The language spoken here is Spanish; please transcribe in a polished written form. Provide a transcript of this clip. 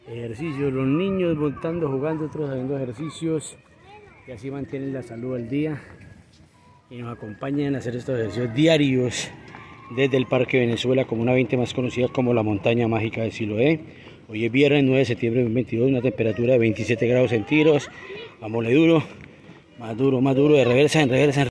ejercicios, los niños montando, jugando, otros haciendo ejercicios, y así mantienen la salud al día y nos acompañan a hacer estos ejercicios diarios desde el Parque Venezuela, Comuna 20, más conocida como la montaña mágica de Siloé. Hoy es viernes 9 de septiembre de 2022, una temperatura de 27 grados centígrados. Vámonos duro, más duro, de reversa en reversa.